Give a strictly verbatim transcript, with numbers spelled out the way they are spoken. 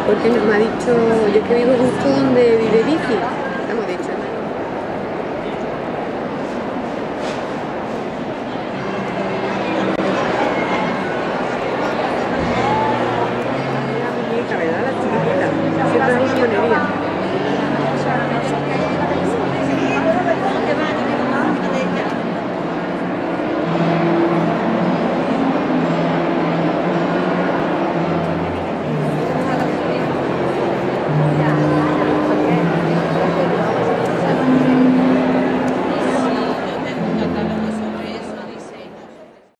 Porque me ha dicho, yo que vivo justo donde vive Vicky. Hemos dicho, ¿no? La muñeca, ¿verdad?